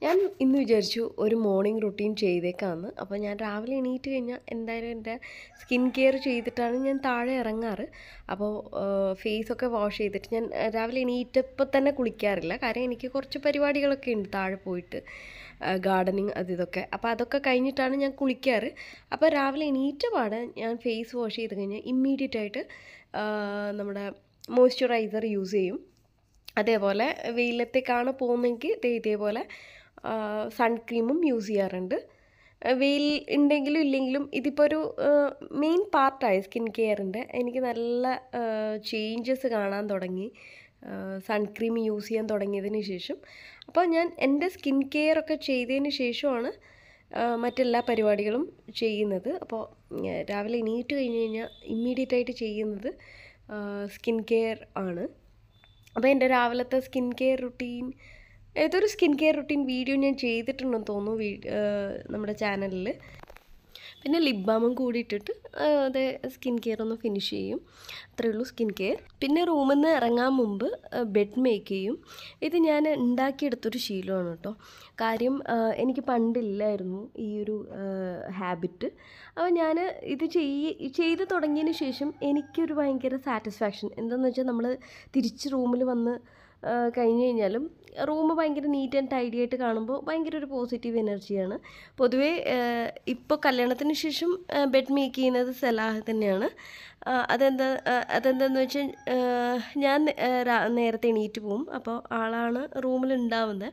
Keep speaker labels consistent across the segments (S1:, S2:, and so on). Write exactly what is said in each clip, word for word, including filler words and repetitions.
S1: ഞാൻ ഇന്ന് വിചാരിച്ചു ഒരു മോർണിംഗ് റുട്ടീൻ ചെയ്തേക്കാമെന്ന്. അപ്പോൾ ഞാൻ രാവിലെ എണീറ്റ് കഴിഞ്ഞാൽ എന്തായാലും എൻ്റെ സ്കിൻ കെയർ ചെയ്തിട്ടാണ് ഞാൻ താഴെ ഇറങ്ങാറ്. അപ്പോൾ ഫേസൊക്കെ വാഷ് ചെയ്തിട്ട് ഞാൻ രാവിലെ എണീറ്റപ്പോൾ തന്നെ കുളിക്കാറില്ല. കാര്യം എനിക്ക് കുറച്ച് പരിപാടികളൊക്കെ ഉണ്ട് താഴെ പോയിട്ട്, ഗാർഡനിങ് അത് ഇതൊക്കെ. അപ്പോൾ അതൊക്കെ കഴിഞ്ഞിട്ടാണ് ഞാൻ കുളിക്കാറ്. അപ്പോൾ രാവിലെ എണീറ്റ പാടെ ഞാൻ ഫേസ് വാഷ് ചെയ്ത് കഴിഞ്ഞാൽ ഇമ്മീഡിയറ്റ് ആയിട്ട് നമ്മുടെ മോയ്സ്ചറൈസർ യൂസ് ചെയ്യും. അതേപോലെ വെയിലത്തേക്കാണ് പോകുന്നതെങ്കിൽ ഇതേപോലെ സൺക്രീമും യൂസ് ചെയ്യാറുണ്ട്. വെയിൽ ഉണ്ടെങ്കിലും ഇല്ലെങ്കിലും ഇതിപ്പോൾ ഒരു മെയിൻ പാർട്ടായി സ്കിൻ കെയറിൻ്റെ. എനിക്ക് നല്ല ചേഞ്ചസ് കാണാൻ തുടങ്ങി സൺക്രീം യൂസ് ചെയ്യാൻ തുടങ്ങിയതിന് ശേഷം. അപ്പോൾ ഞാൻ എൻ്റെ സ്കിൻ കെയർ ഒക്കെ ചെയ്തതിന് ശേഷമാണ് മറ്റെല്ലാ പരിപാടികളും ചെയ്യുന്നത്. അപ്പോൾ രാവിലെ എണീറ്റ് കഴിഞ്ഞ് കഴിഞ്ഞാൽ ഇമ്മീഡിയറ്റ് ആയിട്ട് ചെയ്യുന്നത് സ്കിൻ കെയർ ആണ്. അപ്പോൾ എൻ്റെ രാവിലത്തെ സ്കിൻ കെയർ റുട്ടീൻ, ഏതൊരു സ്കിൻ കെയർ റുട്ടീൻ വീഡിയോ ഞാൻ ചെയ്തിട്ടുണ്ടെന്ന് തോന്നുന്നു നമ്മുടെ ചാനലിൽ. പിന്നെ ലിപ് ബാമും കൂടി ഇട്ടിട്ട് അത് സ്കിൻ കെയർ ഒന്ന് ഫിനിഷ് ചെയ്യും. അത്രയേ ഉള്ളൂ സ്കിൻ കെയർ. പിന്നെ റൂമിൽ നിന്ന് ഇറങ്ങാൻ മുമ്പ് ബെഡ് മേക്ക് ചെയ്യും. ഇത് ഞാൻ ഉണ്ടാക്കിയെടുത്തൊരു ശീലമാണ് കേട്ടോ. കാര്യം എനിക്ക് പണ്ടില്ലായിരുന്നു ഈ ഒരു ഹാബിറ്റ്. അപ്പോൾ ഞാൻ ഇത് ചെയ്യ ചെയ്ത് തുടങ്ങിയതിന് ശേഷം എനിക്കൊരു ഭയങ്കര സാറ്റിസ്ഫാക്ഷൻ. എന്താണെന്ന് വെച്ചാൽ നമ്മൾ തിരിച്ച് റൂമിൽ വന്ന് കഴിഞ്ഞ് കഴിഞ്ഞാലും റൂം ഭയങ്കര നീറ്റ് ആൻഡ് ടൈഡി ആയിട്ട് കാണുമ്പോൾ ഭയങ്കര ഒരു പോസിറ്റീവ് എനർജിയാണ്. പൊതുവേ ഇപ്പോൾ കല്യാണത്തിന് ശേഷം ബെഡ് മേക്ക് ചെയ്യുന്നത് സലാഹ് തന്നെയാണ്. അതെന്താ അതെന്താണെന്ന് വെച്ചാൽ ഞാൻ നേരത്തെ എണീറ്റ് പോവും. അപ്പോൾ ആളാണ് റൂമിൽ ഉണ്ടാവുന്നത്.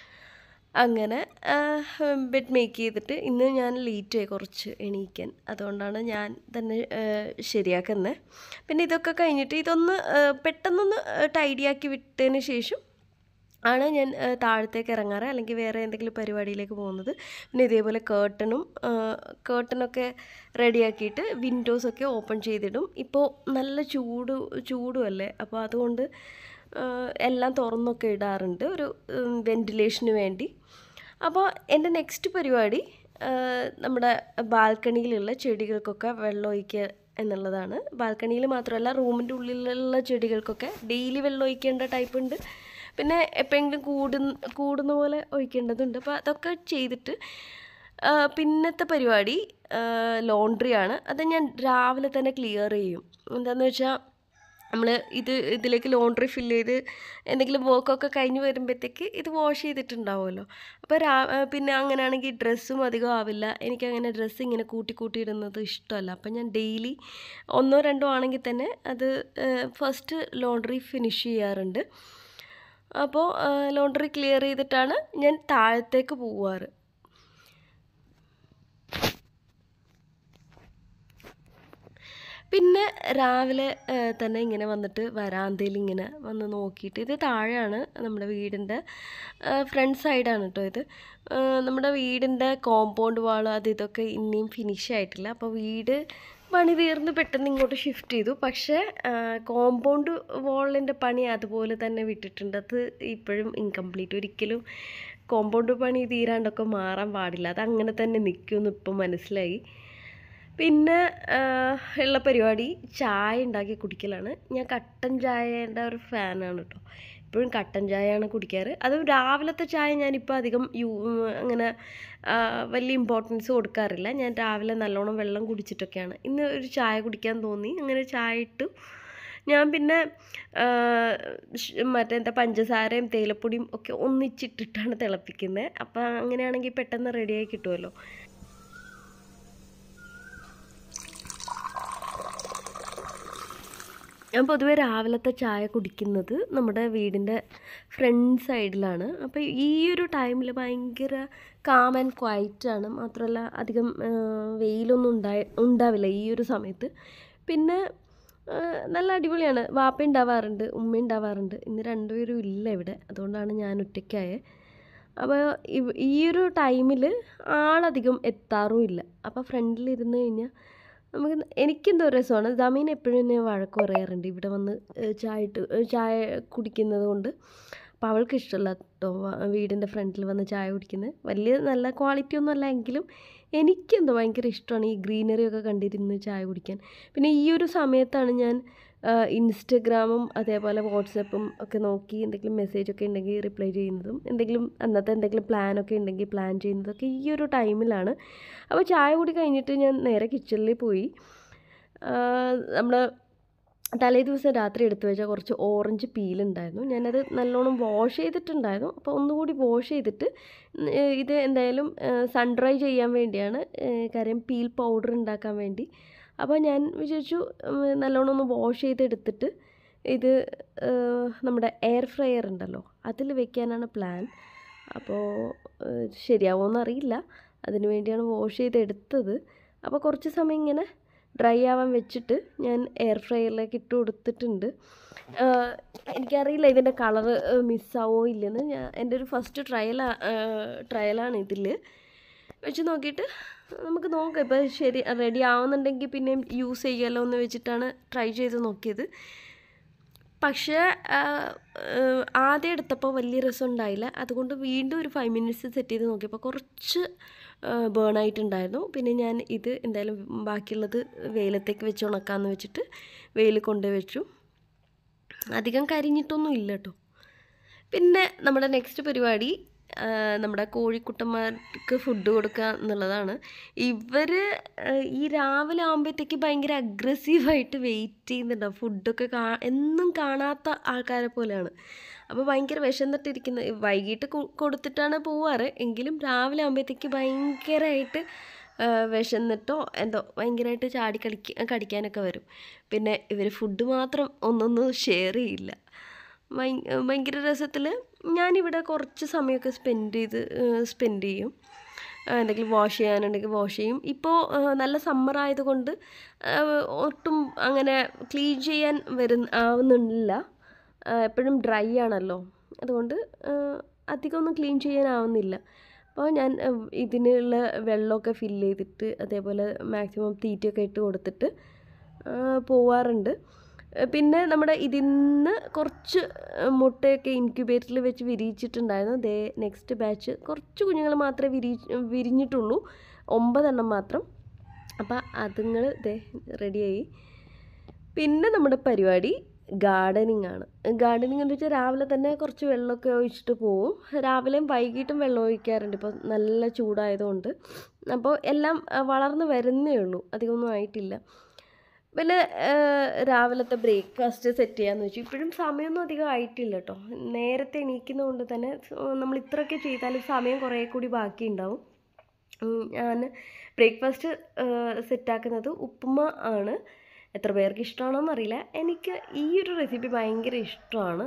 S1: അങ്ങനെ ബെഡ് മേക്ക് ചെയ്തിട്ട് ഇന്ന് ഞാൻ ലേറ്റായി കുറച്ച് എണീക്കാൻ. അതുകൊണ്ടാണ് ഞാൻ തന്നെ ശരിയാക്കുന്നത്. പിന്നെ ഇതൊക്കെ കഴിഞ്ഞിട്ട് ഇതൊന്ന് പെട്ടെന്നൊന്ന് ടൈഡിയാക്കി വിട്ടതിന് ശേഷം ആണ് ഞാൻ താഴത്തേക്ക് ഇറങ്ങാറ്, അല്ലെങ്കിൽ വേറെ എന്തെങ്കിലും പരിപാടിയിലേക്ക് പോകുന്നത്. പിന്നെ ഇതേപോലെ കേർട്ടനും കേർട്ടനൊക്കെ റെഡിയാക്കിയിട്ട് വിൻഡോസൊക്കെ ഓപ്പൺ ചെയ്തിടും. ഇപ്പോൾ നല്ല ചൂട് ചൂടുമല്ലേ, അപ്പോൾ അതുകൊണ്ട് എല്ലാം തുറന്നൊക്കെ ഇടാറുണ്ട് ഒരു വെൻറ്റിലേഷന് വേണ്ടി. അപ്പോൾ എൻ്റെ നെക്സ്റ്റ് പരിപാടി നമ്മുടെ ബാൽക്കണിയിലുള്ള ചെടികൾക്കൊക്കെ വെള്ളം ഒഴിക്കുക എന്നുള്ളതാണ്. ബാൽക്കണിയിൽ മാത്രമല്ല, റൂമിൻ്റെ ഉള്ളിലുള്ള ചെടികൾക്കൊക്കെ ഡെയിലി വെള്ളം ഒഴിക്കേണ്ട ടൈപ്പ് ഉണ്ട്. പിന്നെ എപ്പോഴെങ്കിലും കൂടുന്ന കൂടുന്ന പോലെ ഒഴിക്കേണ്ടതുണ്ട്. അപ്പോൾ അതൊക്കെ ചെയ്തിട്ട് പിന്നത്തെ പരിപാടി ലോണ്ട്രിയാണ്. അത് ഞാൻ രാവിലെ തന്നെ ക്ലിയർ ചെയ്യും. എന്താണെന്ന് വെച്ചാൽ നമ്മൾ ഇത് ഇതിലേക്ക് ലോണ്ട്രി ഫില്ല് ചെയ്ത് എന്തെങ്കിലും വർക്കൊക്കെ കഴിഞ്ഞ് വരുമ്പോഴത്തേക്ക് ഇത് വാഷ് ചെയ്തിട്ടുണ്ടാവുമല്ലോ. അപ്പോൾ രാ പിന്നെ അങ്ങനെയാണെങ്കിൽ ഡ്രസ്സും അധികം ആവില്ല. എനിക്കങ്ങനെ ഡ്രസ്സ് ഇങ്ങനെ കൂട്ടി കൂട്ടി ഇടുന്നത് ഇഷ്ടമല്ല. അപ്പം ഞാൻ ഡെയിലി ഒന്നോ രണ്ടോ ആണെങ്കിൽ തന്നെ അത് ഫസ്റ്റ് ലോണ്ട്രി ഫിനിഷ് ചെയ്യാറുണ്ട്. അപ്പോൾ ലോണ്ട്രി ക്ലിയർ ചെയ്തിട്ടാണ് ഞാൻ താഴത്തേക്ക് പോവാറ്. പിന്നെ രാവിലെ തന്നെ ഇങ്ങനെ വന്നിട്ട് വരാന്തയിൽ ഇങ്ങനെ വന്ന് നോക്കിയിട്ട്, ഇത് താഴെയാണ് നമ്മുടെ വീടിൻ്റെ ഫ്രണ്ട് സൈഡാണ് കേട്ടോ ഇത്. നമ്മുടെ വീടിൻ്റെ കോമ്പൗണ്ട് വാൾ അത് ഇതൊക്കെ ഇനിയും ഫിനിഷ് ആയിട്ടില്ല. അപ്പോൾ വീട് പണി തീർന്ന് പെട്ടെന്ന് ഇങ്ങോട്ട് ഷിഫ്റ്റ് ചെയ്തു. പക്ഷേ കോമ്പൗണ്ട് വാളിൻ്റെ പണി അതുപോലെ തന്നെ വിട്ടിട്ടുണ്ട്. അത് ഇപ്പോഴും ഇൻകംപ്ലീറ്റ്. ഒരിക്കലും കോമ്പൗണ്ട് പണി തീരാണ്ടൊക്കെ മാറാൻ പാടില്ല. അത് അങ്ങനെ തന്നെ നിൽക്കുമെന്ന് ഇപ്പം മനസ്സിലായി. പിന്നെ ഉള്ള പരിപാടി ചായ ഉണ്ടാക്കി കുടിക്കലാണ്. ഞാൻ കട്ടൻ ചായയുടെ ഒരു ഫാനാണ് കേട്ടോ. എപ്പോഴും കട്ടൻ ചായയാണ് കുടിക്കാറ്. അതും രാവിലത്തെ ചായ ഞാനിപ്പോൾ അധികം യൂ അങ്ങനെ വലിയ ഇമ്പോർട്ടൻസ് കൊടുക്കാറില്ല. ഞാൻ രാവിലെ നല്ലോണം വെള്ളം കുടിച്ചിട്ടൊക്കെയാണ്. ഇന്ന് ഒരു ചായ കുടിക്കാൻ തോന്നി, അങ്ങനെ ചായ ഇട്ടു. ഞാൻ പിന്നെ മറ്റെന്താ പഞ്ചസാരയും തേയിലപ്പൊടിയും ഒക്കെ ഒന്നിച്ചിട്ടിട്ടാണ് തിളപ്പിക്കുന്നത്. അപ്പോൾ അങ്ങനെയാണെങ്കിൽ പെട്ടെന്ന് റെഡിയായി കിട്ടുമല്ലോ. ഞാൻ പൊതുവെ രാവിലത്തെ ചായ കുടിക്കുന്നത് നമ്മുടെ വീടിൻ്റെ ഫ്രണ്ട് സൈഡിലാണ്. അപ്പോൾ ഈ ഒരു ടൈമിൽ ഭയങ്കര കാം ആൻഡ് ക്വയറ്റാണ്. മാത്രമല്ല അധികം വെയിലൊന്നും ഉണ്ടായി ഉണ്ടാവില്ല ഈ ഒരു സമയത്ത്. പിന്നെ നല്ല അടിപൊളിയാണ്. വാപ്പ ഉണ്ടാവാറുണ്ട്, ഉമ്മ ഉണ്ടാവാറുണ്ട്. ഇന്ന് രണ്ടുപേരും ഇല്ല ഇവിടെ, അതുകൊണ്ടാണ് ഞാൻ ഒറ്റയ്ക്കായത്. അപ്പോൾ ഈ ഒരു ടൈമിൽ ആളധികം എത്താറും ഇല്ല. അപ്പോൾ ഫ്രണ്ടിലിരുന്ന് കഴിഞ്ഞാൽ നമുക്ക് എനിക്കെന്തോ രസമാണ്. ദമീൻ എപ്പോഴും എന്നെ വഴക്ക് പറയാറുണ്ട് ഇവിടെ വന്ന് ചായ ഇട്ട് ചായ കുടിക്കുന്നത് കൊണ്ട്. അപ്പോൾ അവൾക്ക് ഇഷ്ടമല്ല കേട്ടോ വീടിൻ്റെ ഫ്രണ്ടിൽ വന്ന് ചായ കുടിക്കുന്നത്. വലിയ നല്ല ക്വാളിറ്റി ഒന്നും അല്ല എങ്കിലും എനിക്കെന്തോ ഭയങ്കര ഇഷ്ടമാണ് ഈ ഗ്രീനറി ഒക്കെ കണ്ടിരുന്ന് ചായ കുടിക്കാൻ. പിന്നെ ഈ ഒരു സമയത്താണ് ഞാൻ ഇൻസ്റ്റഗ്രാമും അതേപോലെ വാട്സപ്പും ഒക്കെ നോക്കി എന്തെങ്കിലും മെസ്സേജൊക്കെ ഉണ്ടെങ്കിൽ റിപ്ലൈ ചെയ്യുന്നതും എന്തെങ്കിലും അന്നത്തെ എന്തെങ്കിലും പ്ലാനൊക്കെ ഉണ്ടെങ്കിൽ പ്ലാൻ ചെയ്യുന്നതൊക്കെ ഈ ഒരു ടൈമിലാണ്. അപ്പോൾ ചായ കൂടി കഴിഞ്ഞിട്ട് ഞാൻ നേരെ കിച്ചണിൽ പോയി. നമ്മൾ തലേ ദിവസം രാത്രി എടുത്തു വെച്ചാൽ കുറച്ച് ഓറഞ്ച് പീലുണ്ടായിരുന്നു. ഞാനത് നല്ലോണം വാഷ് ചെയ്തിട്ടുണ്ടായിരുന്നു. അപ്പോൾ ഒന്നുകൂടി വാഷ് ചെയ്തിട്ട് ഇത് എന്തായാലും സൺ ഡ്രൈ ചെയ്യാൻ വേണ്ടിയാണ്, കാര്യം പീൽ പൗഡർ ഉണ്ടാക്കാൻ വേണ്ടി. അപ്പോൾ ഞാൻ വിചാരിച്ചു നല്ലോണം ഒന്ന് വാഷ് ചെയ്തെടുത്തിട്ട് ഇത് നമ്മുടെ എയർ ഫ്രയർ ഉണ്ടല്ലോ അതിൽ വെക്കാനാണ് പ്ലാൻ. അപ്പോൾ ശരിയാവുമെന്ന് അറിയില്ല, അതിന് വേണ്ടിയാണ് വാഷ് ചെയ്തെടുത്തത്. അപ്പോൾ കുറച്ച് സമയം ഇങ്ങനെ ഡ്രൈ ആവാൻ വെച്ചിട്ട് ഞാൻ എയർ ഫ്രയറിലേക്ക് ഇട്ട് കൊടുത്തിട്ടുണ്ട്. എനിക്കറിയില്ല ഇതിൻ്റെ കളറ് മിസ്സാവോ ഇല്ലെന്ന്. ഞാൻ എൻ്റെ ഒരു ഫസ്റ്റ് ട്രയൽ ട്രയലാണ് ഇതിൽ വെച്ച് നോക്കിയിട്ട് നമുക്ക് നോക്കാം. ഇപ്പോൾ ശരി റെഡി ആവുന്നുണ്ടെങ്കിൽ പിന്നെയും യൂസ് ചെയ്യാമല്ലോ എന്ന് വെച്ചിട്ടാണ് ട്രൈ ചെയ്ത് നോക്കിയത്. പക്ഷേ ആദ്യം എടുത്തപ്പോൾ വലിയ രസം ഉണ്ടായില്ല. അതുകൊണ്ട് വീണ്ടും ഒരു ഫൈവ് മിനിറ്റ്സ് സെറ്റ് ചെയ്ത് നോക്കിയപ്പോൾ കുറച്ച് ബേൺ ആയിട്ടുണ്ടായിരുന്നു. പിന്നെ ഞാൻ ഇത് എന്തായാലും ബാക്കിയുള്ളത് വെയിലത്തേക്ക് വെച്ച് ഉണക്കാമെന്ന് വെച്ചിട്ട് വെയിൽ കൊണ്ടുപോയി വെച്ചു. അധികം കരിഞ്ഞിട്ടൊന്നും ഇല്ല കേട്ടോ. പിന്നെ നമ്മുടെ നെക്സ്റ്റ് പരിപാടി നമ്മുടെ കോഴിക്കുട്ടന്മാർക്ക് ഫുഡ് കൊടുക്കുക എന്നുള്ളതാണ്. ഇവർ ഈ രാവിലെ ആകുമ്പോഴത്തേക്ക് ഭയങ്കര അഗ്രസീവായിട്ട് വെയിറ്റ് ചെയ്യുന്നുണ്ടാവും. ഫുഡൊക്കെ കാ എന്നും കാണാത്ത ആൾക്കാരെ പോലെയാണ്. അപ്പോൾ ഭയങ്കര വിശന്നിട്ടിരിക്കുന്ന, വൈകിട്ട് കൊടുത്തിട്ടാണ് പോവാറ്, എങ്കിലും രാവിലെ ആകുമ്പോഴത്തേക്ക് ഭയങ്കരമായിട്ട് വിശന്നിട്ടോ എന്തോ ഭയങ്കരമായിട്ട് ചാടി കളിക്ക കടിക്കാനൊക്കെ വരും. പിന്നെ ഇവർ ഫുഡ് മാത്രം ഒന്നൊന്നും ഷെയർ ചെയ്യില്ല. ഭയങ്കര രസത്തിൽ ഞാനിവിടെ കുറച്ച് സമയമൊക്കെ സ്പെൻഡ് ചെയ്ത് സ്പെൻഡ് ചെയ്യും. എന്തെങ്കിലും വാഷ് ചെയ്യാനുണ്ടെങ്കിൽ വാഷ് ചെയ്യും. ഇപ്പോൾ നല്ല സമ്മർ ആയതുകൊണ്ട് ഒട്ടും അങ്ങനെ ക്ലീൻ ചെയ്യാൻ വരുന്ന ആവുന്നില്ല. എപ്പോഴും ഡ്രൈ ആണല്ലോ, അതുകൊണ്ട് അധികമൊന്നും ക്ലീൻ ചെയ്യാനാവുന്നില്ല. അപ്പോൾ ഞാൻ ഇതിനുള്ള വെള്ളമൊക്കെ ഫില്ല് ചെയ്തിട്ട് അതേപോലെ മാക്സിമം തീറ്റയൊക്കെ ഇട്ട് കൊടുത്തിട്ട് പോവാറുണ്ട്. പിന്നെ നമ്മുടെ ഇതിന്ന് കുറച്ച് മുട്ടയൊക്കെ ഇൻക്യുബേറ്ററിൽ വെച്ച് വിരിയിച്ചിട്ടുണ്ടായിരുന്നു. ദേ നെക്സ്റ്റ് ബാച്ച് കുറച്ച് കുഞ്ഞുങ്ങൾ മാത്രമേ വിരി വിരിഞ്ഞിട്ടുള്ളൂ, ഒമ്പതെണ്ണം മാത്രം. അപ്പോൾ അതുങ്ങൾ ദേ റെഡിയായി. പിന്നെ നമ്മുടെ പരിപാടി ഗാർഡനിങ് ആണ്. ഗാർഡനിങ് എന്ന് വെച്ചാൽ രാവിലെ തന്നെ കുറച്ച് വെള്ളമൊക്കെ ഒഴിച്ചിട്ട് പോവും. രാവിലെയും വൈകിട്ടും വെള്ളം ഒഴിക്കാറുണ്ട്, ഇപ്പോൾ നല്ല ചൂടായതുകൊണ്ട്. അപ്പോൾ എല്ലാം വളർന്ന് വരുന്നേ ഉള്ളൂ, അധികമൊന്നും ആയിട്ടില്ല. പിന്നെ രാവിലത്തെ ബ്രേക്ക്ഫാസ്റ്റ് സെറ്റ് ചെയ്യാമെന്ന് വെച്ചു. ഇപ്പോഴും സമയമൊന്നും അധികം ആയിട്ടില്ല കേട്ടോ. നേരത്തെ എണീക്കുന്നത് കൊണ്ട് തന്നെ നമ്മൾ ഇത്രയൊക്കെ ചെയ്താലും സമയം കുറേ കൂടി ബാക്കി ഉണ്ടാവും. ഞാൻ ബ്രേക്ക്ഫാസ്റ്റ് സെറ്റാക്കുന്നത് ഉപ്പുമ ആണ്. എത്ര പേർക്ക് ഇഷ്ടമാണോന്ന് അറിയില്ല, എനിക്ക് ഈ ഒരു റെസിപ്പി ഭയങ്കര ഇഷ്ടമാണ്.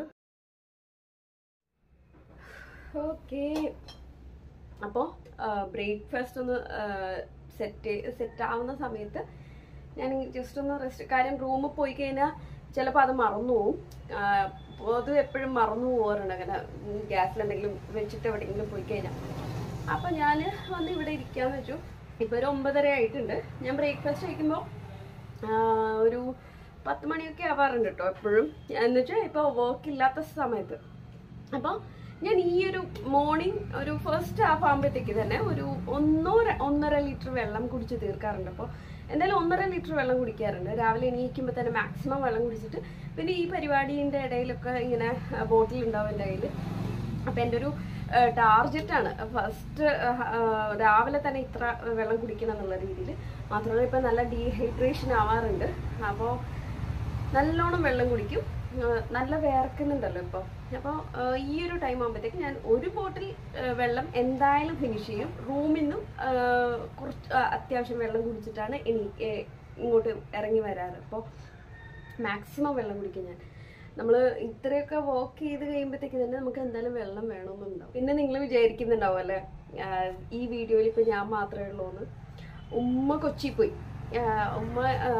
S1: ഓക്കെ, അപ്പോൾ ബ്രേക്ക്ഫാസ്റ്റ് ഒന്ന് സെറ്റ് സെറ്റ് ആവുന്ന സമയത്ത് ഞാൻ ജസ്റ്റ് ഒന്ന് റെസ്റ്റ്, കാര്യം റൂമിൽ പോയി കഴിഞ്ഞാൽ ചിലപ്പോൾ അത് മറന്നു പോവും. അത് എപ്പോഴും മറന്നു പോകാറുണ്ട് അങ്ങനെ ഗ്യാസിൽ എന്തെങ്കിലും വെച്ചിട്ട് എവിടെയെങ്കിലും പോയി കഴിഞ്ഞാൽ. അപ്പം ഞാൻ വന്ന് ഇവിടെ ഇരിക്കാമെന്ന് വെച്ചു. ഇപ്പോൾ ഒരു ഒമ്പതര ആയിട്ടുണ്ട്. ഞാൻ ബ്രേക്ക്ഫാസ്റ്റ് കഴിക്കുമ്പോൾ ഒരു പത്ത് മണിയൊക്കെ ആവാറുണ്ട് കേട്ടോ എപ്പോഴും, എന്ന് വെച്ചാൽ ഇപ്പോൾ വർക്ക് ഇല്ലാത്ത സമയത്ത്. അപ്പോൾ ഞാൻ ഈ ഒരു മോർണിംഗ് ഒരു ഫസ്റ്റ് ഹാഫ് ആകുമ്പോഴത്തേക്ക് തന്നെ ഒരു ഒന്നോ ഒന്നര ലിറ്റർ വെള്ളം കുടിച്ച് തീർക്കാറുണ്ട്. അപ്പോൾ എന്തായാലും ഒന്നര ലിറ്റർ വെള്ളം കുടിക്കാറുണ്ട് രാവിലെ എണീക്കുമ്പോൾ തന്നെ. മാക്സിമം വെള്ളം കുടിച്ചിട്ട് പിന്നെ ഈ പരിപാടീൻ്റെ ഇടയിലൊക്കെ ഇങ്ങനെ ബോട്ടിൽ ഉണ്ടാവും എൻ്റെ കയ്യിൽ. അപ്പോൾ എൻ്റെ ഒരു ടാർജറ്റാണ് ഫസ്റ്റ് രാവിലെ തന്നെ ഇത്ര വെള്ളം കുടിക്കണം എന്നുള്ള രീതിയിൽ. മാത്രമല്ല ഇപ്പോൾ നല്ല ഡീഹൈഡ്രേഷൻ ആവാറുണ്ട്, അപ്പോൾ നല്ലോണം വെള്ളം കുടിക്കും. നല്ല വേർക്കുന്നുണ്ടല്ലോ ഇപ്പോൾ. അപ്പോൾ ഈ ഒരു ടൈം ആകുമ്പോഴത്തേക്ക് ഞാൻ ഒരു ബോട്ടിൽ വെള്ളം എന്തായാലും ഫിനിഷ് ചെയ്യും. റൂമിൽ നിന്നും കുറച്ച് അത്യാവശ്യം വെള്ളം കുടിച്ചിട്ടാണ് എണീ ഇങ്ങോട്ട് ഇറങ്ങി വരാറ്. അപ്പോൾ മാക്സിമം വെള്ളം കുടിക്കും ഞാൻ. നമ്മൾ ഇത്രയൊക്കെ വർക്ക് ചെയ്ത് കഴിയുമ്പോഴത്തേക്ക് തന്നെ നമുക്ക് എന്തായാലും വെള്ളം വേണമെന്നുണ്ടാവും. പിന്നെ നിങ്ങൾ വിചാരിക്കുന്നുണ്ടാവും അല്ലേ ഈ വീഡിയോയിൽ ഇപ്പോൾ ഞാൻ മാത്രമേ ഉള്ളൂ എന്ന്. ഉമ്മ കൊച്ചി പോയി. ഉമ്മ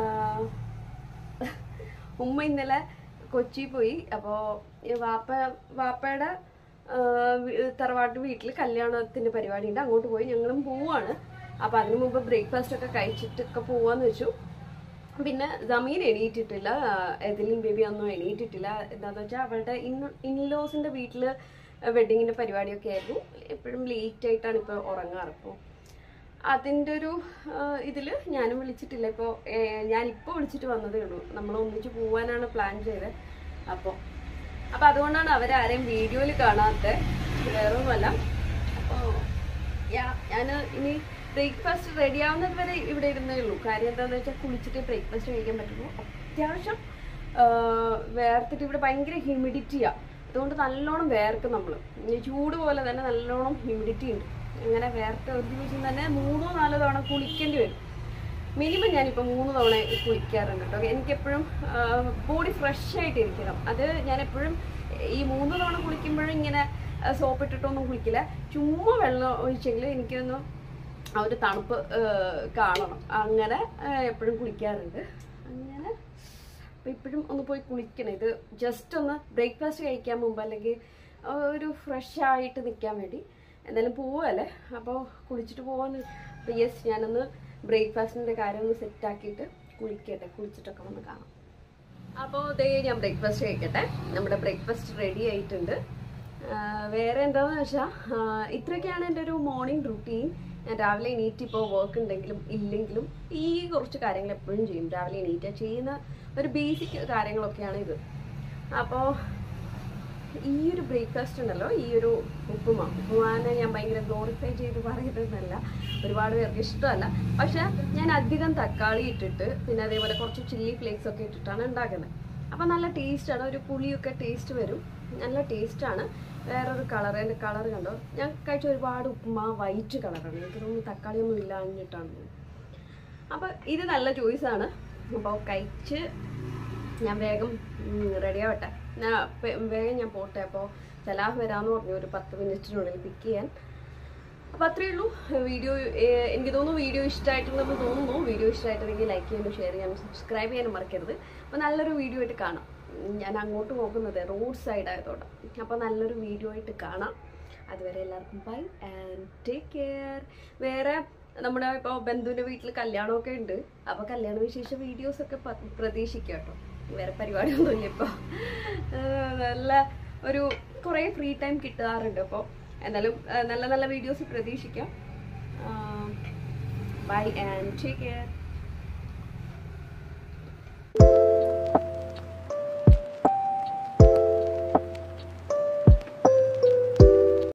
S1: ഉമ്മ ഇന്നലെ കൊച്ചി പോയി. അപ്പോൾ വാപ്പ വാപ്പയുടെ തറവാട്ട് വീട്ടിൽ കല്യാണത്തിൻ്റെ പരിപാടി ഉണ്ട്, അങ്ങോട്ട് പോയി. ഞങ്ങളും പോവാണ്. അപ്പോൾ അതിന് മുമ്പ് ബ്രേക്ക്ഫാസ്റ്റ് ഒക്കെ കഴിച്ചിട്ടൊക്കെ പോവാന്ന് വെച്ചു. പിന്നെ ജമീൻ എണീറ്റിട്ടില്ല, എതിലിൻ ബേബി ഒന്നും എണീറ്റിട്ടില്ല. എന്താണെന്ന് വെച്ചാൽ അവളുടെ ഇൻ ഇൻലോസിൻ്റെ വീട്ടിൽ വെഡ്ഡിങ്ങിൻ്റെ പരിപാടിയൊക്കെ ആയിരുന്നു. എപ്പോഴും ലേറ്റ് ആയിട്ടാണ് ഇപ്പോൾ ഉറങ്ങാറ്. അപ്പോൾ
S2: അതിൻ്റെ ഒരു ഇതിൽ ഞാനും വിളിച്ചിട്ടില്ല. ഇപ്പോൾ ഞാനിപ്പോൾ വിളിച്ചിട്ട് വന്നതേ ഉള്ളൂ. നമ്മൾ ഒന്നിച്ച് പോകാനാണ് പ്ലാൻ ചെയ്തത്. അപ്പോൾ അപ്പോൾ അതുകൊണ്ടാണ് അവരാരെയും വീഡിയോയിൽ കാണാത്ത, വേറെ ഒന്നുമല്ല. അപ്പോൾ ഞാൻ ഇനി ബ്രേക്ക്ഫാസ്റ്റ് റെഡി ആവുന്നത് വരെ ഇവിടെ ഇരുന്നേ ഉള്ളൂ. കാര്യം എന്താണെന്ന് വെച്ചാൽ കുളിച്ചിട്ട് ബ്രേക്ക്ഫാസ്റ്റ് കഴിക്കാൻ പറ്റുള്ളൂ. അത്യാവശ്യം വേർത്തിട്ട് ഇവിടെ ഭയങ്കര ഹ്യൂമിഡിറ്റിയാണ്. അതുകൊണ്ട് നല്ലോണം വേർക്കും നമ്മൾ. ചൂട് പോലെ തന്നെ നല്ലോണം ഹ്യൂമിഡിറ്റി ഉണ്ട്. അങ്ങനെ വേർത്ത് ഒരു ദിവസം തന്നെ മൂന്നോ നാലോ തവണ കുളിക്കേണ്ടി വരും. മിനിമം ഞാനിപ്പോൾ മൂന്ന് തവണ കുളിക്കാറുണ്ട് കേട്ടോ. എനിക്കെപ്പോഴും ബോഡി ഫ്രഷ് ആയിട്ടിരിക്കണം. അത് ഞാനെപ്പോഴും ഈ മൂന്ന് തവണ കുളിക്കുമ്പോഴും ഇങ്ങനെ സോപ്പ് ഇട്ടിട്ടൊന്നും കുളിക്കില്ല. ചുമ്മാ വെള്ളം ഒഴിച്ചെങ്കിൽ എനിക്കൊന്ന് ആ ഒരു തണുപ്പ് കാണണം. അങ്ങനെ എപ്പോഴും കുളിക്കാറുണ്ട്. അങ്ങനെ അപ്പോൾ ഇപ്പോഴും ഒന്ന് പോയി കുളിക്കണം. ഇത് ജസ്റ്റ് ഒന്ന് ബ്രേക്ക്ഫാസ്റ്റ് കഴിക്കാൻ മുമ്പ്, അല്ലെങ്കിൽ ഒരു ഫ്രഷ് ആയിട്ട് നിൽക്കാൻ വേണ്ടി. എന്തായാലും പോവല്ലേ, അപ്പോൾ കുളിച്ചിട്ട് പോകാൻ. അപ്പോൾ യെസ്, ഞാനൊന്ന് ബ്രേക്ക്ഫാസ്റ്റിൻ്റെ കാര്യം ഒന്ന് സെറ്റാക്കിയിട്ട് കുളിക്കട്ടെ. കുളിച്ചിട്ടൊക്കെ ഒന്ന് കാണാം. അപ്പോൾ ഇതേ ഞാൻ ബ്രേക്ക്ഫാസ്റ്റ് കഴിക്കട്ടെ. നമ്മുടെ ബ്രേക്ക്ഫാസ്റ്റ് റെഡി ആയിട്ടുണ്ട്. വേറെ എന്താണെന്ന് വെച്ചാൽ ഇത്രയൊക്കെയാണ് എൻ്റെ ഒരു മോർണിംഗ് റുട്ടീൻ. ഞാൻ രാവിലെ എണീറ്റ് ഇപ്പോൾ വർക്ക് ഉണ്ടെങ്കിലും ഇല്ലെങ്കിലും ഈ കുറച്ച് കാര്യങ്ങൾ എപ്പോഴും ചെയ്യും. രാവിലെ എണീറ്റ് ചെയ്യുന്ന ഒരു ബേസിക് കാര്യങ്ങളൊക്കെയാണ് ഇത്. അപ്പോൾ ഈ ഒരു ബ്രേക്ക്ഫാസ്റ്റ് ഉണ്ടല്ലോ, ഈ ഒരു ഉപ്പുമാ ഉപ്പുമാനെ ഞാൻ ഭയങ്കര ഗ്ലോറിഫൈ ചെയ്ത് പറയുന്നതല്ല, ഒരുപാട് പേർക്ക് ഇഷ്ടമല്ല. പക്ഷെ ഞാൻ അധികം തക്കാളി ഇട്ടിട്ട് പിന്നെ അതേപോലെ കുറച്ച് ചില്ലി ഫ്ലേക്സ് ഒക്കെ ഇട്ടിട്ടാണ് ഉണ്ടാക്കുന്നത്. അപ്പം നല്ല ടേസ്റ്റാണ്. ഒരു പുളിയൊക്കെ ടേസ്റ്റ് വരും. നല്ല ടേസ്റ്റാണ്. വേറൊരു കളർ, എൻ്റെ കളർ കണ്ടോ, ഞാൻ കഴിച്ച ഒരുപാട് ഉപ്പുമാ വൈറ്റ് കളറാണ്. എനിക്ക് തോന്നുന്നു തക്കാളിയൊന്നും ഇല്ലാഞ്ഞിട്ടാണ്. അപ്പം ഇത് നല്ല ചോയ്സാണ്. അപ്പോൾ കഴിച്ച് ഞാൻ വേഗം റെഡി ആവട്ടെ. ഞാൻ വേഗം ഞാൻ പോട്ടെ. അപ്പോൾ സലാഹ് വരാമെന്ന് പറഞ്ഞു ഒരു പത്ത് മിനിറ്റിനുള്ളിൽ പിക്ക് ചെയ്യാൻ. അപ്പോൾ അത്രയേ ഉള്ളൂ വീഡിയോ. എനിക്ക് തോന്നുന്നു വീഡിയോ ഇഷ്ടമായിട്ടുണ്ടെന്ന് തോന്നുന്നു. വീഡിയോ ഇഷ്ടമായിട്ടുണ്ടെങ്കിൽ ലൈക്ക് ചെയ്യാനും ഷെയർ ചെയ്യാനും സബ്സ്ക്രൈബ് ചെയ്യാനും മറക്കരുത്. അപ്പോൾ നല്ലൊരു വീഡിയോ ആയിട്ട് കാണാം. ഞാൻ അങ്ങോട്ട് പോകുന്നത് റോഡ് സൈഡ് ആയതോടെ. അപ്പോൾ നല്ലൊരു വീഡിയോ ആയിട്ട് കാണാം. അതുവരെ എല്ലാവർക്കും ബൈ ആൻഡ് ടേക്ക് കെയർ. വേറെ നമ്മുടെ ഇപ്പോൾ ബന്ധുവിൻ്റെ വീട്ടിൽ കല്യാണമൊക്കെ ഉണ്ട്. അപ്പോൾ കല്യാണ വിശേഷ വീഡിയോസൊക്കെ പ്രതീക്ഷിക്കുക കേട്ടോ. വേറെ പരിപാടിയൊന്നുമില്ല ഇപ്പോൾ. നല്ല ഒരു കുറേ ഫ്രീ ടൈം കിട്ടാറുണ്ട്. അപ്പോൾ എന്നാലും നല്ല നല്ല വീഡിയോസ് പ്രതീക്ഷിക്കാം. Bye and take care.